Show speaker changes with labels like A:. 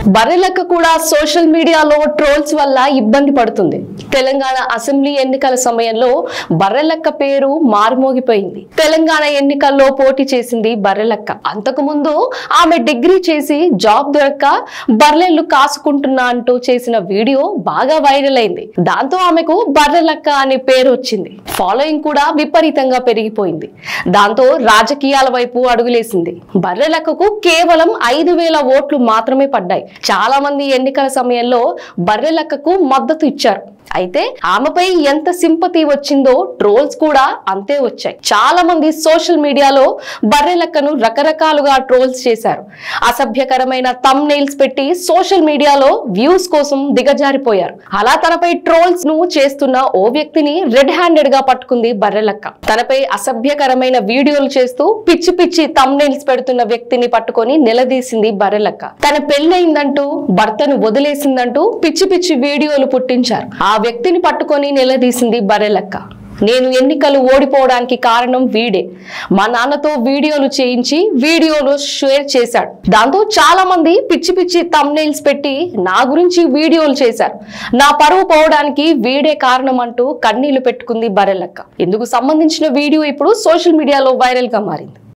A: బర్రెలక్క కూడా సోషల్ మీడియాలో ట్రోల్స్ వల్ల ఇబ్బంది పడుతుంది. తెలంగాణ అసెంబ్లీ ఎన్నికల సమయంలో బర్రెలక్క పేరు మారుమోగిపోయింది. తెలంగాణ ఎన్నికల్లో పోటీ చేసింది బర్రెలక్క. అంతకు ముందు ఆమె డిగ్రీ చేసి జాబ్ దొరక్క బర్రెలు కాసుకుంటున్నా అంటూ చేసిన వీడియో బాగా వైరల్ అయింది. దాంతో ఆమెకు బర్రెలక్క అనే పేరు వచ్చింది. ఫాలోయింగ్ కూడా విపరీతంగా పెరిగిపోయింది. దాంతో రాజకీయాల వైపు అడుగులేసింది. బర్రెలక్కకు కేవలం 5,000 ఓట్లు మాత్రమే పడ్డాయి. చాలా మంది ఎన్నికల సమయంలో బర్రెలక్కకు మద్దతు ఇచ్చారు. అయితే ఆమెపై ఎంత సింపతి వచ్చిందో ట్రోల్స్ కూడా అంతే వచ్చాయి. చాలా మంది సోషల్ మీడియాలో బర్రెలక్కను రకరకాలుగా ట్రోల్స్ చేశారు. అసభ్యకరమైన థంబ్నెయిల్స్ పెట్టి సోషల్ మీడియాలో వ్యూస్ కోసం దిగజారిపోయారు. అలా తనపై ట్రోల్స్ ను చేస్తున్న ఓ వ్యక్తిని రెడ్ హ్యాండెడ్ గా పట్టుకుంది బర్రెలక్క. తనపై అసభ్యకరమైన వీడియోలు చేస్తూ పిచ్చి పిచ్చి థంబ్నెయిల్స్ పెడుతున్న వ్యక్తిని పట్టుకొని నిలదీసింది బర్రెలక్క. తన పెళ్లయిందంటూ భర్తను వదిలేసిందంటూ పిచ్చి పిచ్చి వీడియోలు పుట్టించారు. ఆ వ్యక్తిని పట్టుకొని నిలదీసింది బర్రెలక్క. నేను ఎన్నికలు ఓడిపోవడానికి కారణం వీడే. మా నాన్నతో వీడియోలు చేయించి వీడియోలు షేర్ చేశాడు. దాంతో చాలా మంది పిచ్చి పిచ్చి థంబ్నెయిల్స్ పెట్టి నా గురించి వీడియోలు చేశారు. నా పరువు పోవడానికి వీడే కారణం అంటూ కన్నీళ్లు పెట్టుకుంది బర్రెలక్క. ఇందుకు సంబంధించిన వీడియో ఇప్పుడు సోషల్ మీడియాలో వైరల్ గా మారింది.